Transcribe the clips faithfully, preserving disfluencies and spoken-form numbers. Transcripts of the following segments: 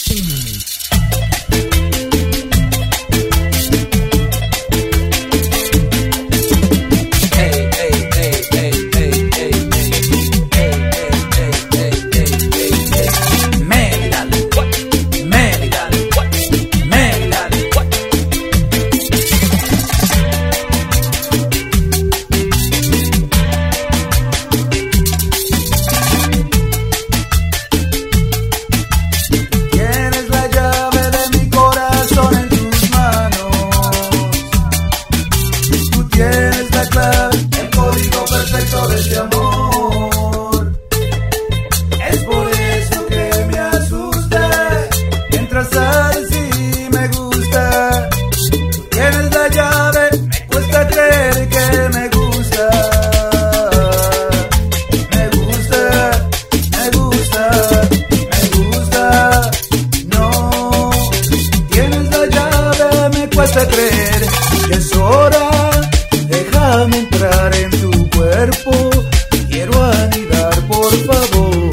cuesta creer que es hora. Déjame entrar en tu cuerpo, quiero anidar, por favor.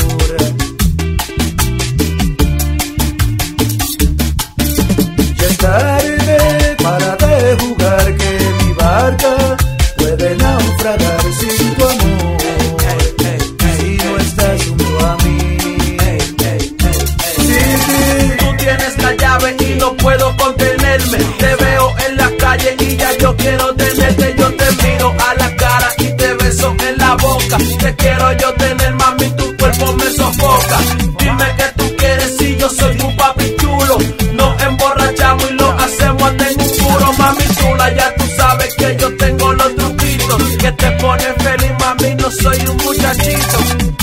Ya es tarde para de jugar, que mi barca puede naufragar sin tu amor. Si no estás junto a mí, sí, sí, tú tienes la llave y no puedo contenerme. Te veo en la calle y ya yo quiero tenerte. Yo te miro a la cara y te beso en la boca. Te quiero yo tener, mami, tu cuerpo me sofoca. Dime qué tú quieres si yo soy tu papi chulo. Nos emborrachamos y lo hacemos hasta en un puro. Mami chula, ya tú sabes que yo tengo los truquitos que te ponen feliz, mami, no soy un muchachito.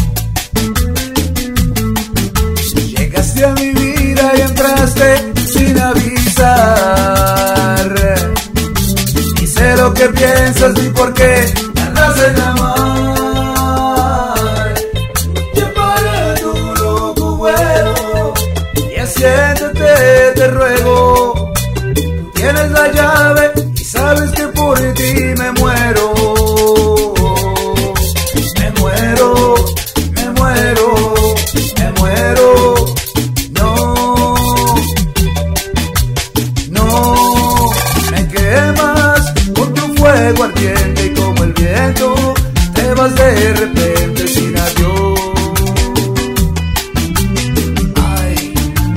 Llegaste a mi vida y entraste sin avisar. Y sé lo que piensas ni por qué tardas en amar. Ya para tu loco vuelo y asiéntate, te ruego. Tú tienes la llave y sabes que por ti me muero. Me muero, me muero, me muero. Fuego ardiente y como el viento te vas de repente sin adiós. Ay,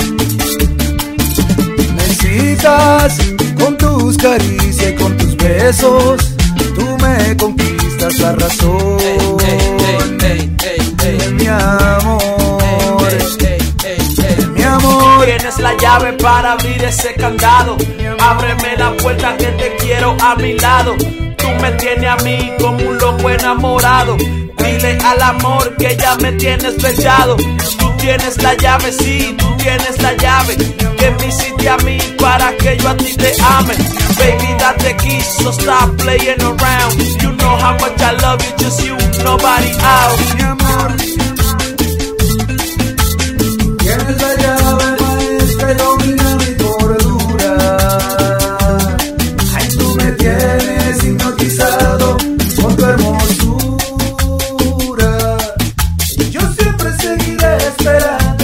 me excitas con tus caricias y con tus besos, tú me conquistas la razón. Hey, hey, hey, hey, hey, hey, mi amor, hey, hey, hey, hey, hey, mi amor. Tienes la llave para abrir ese candado. Ábreme la puerta que te quiero a mi lado. Tú me tienes a mí como un loco enamorado. Dile al amor que ya me tienes flechado. Tú tienes la llave, sí, tú tienes la llave que me hiciste a mí para que yo a ti te ame. Baby, date kiss, so stop playing around. You know how much I love you, just you, nobody else. Mi amor, tienes la llave maestra y domina mi cordura. Ay, tú me tienes hipnotizado con tu hermosura. Yo siempre seguiré esperando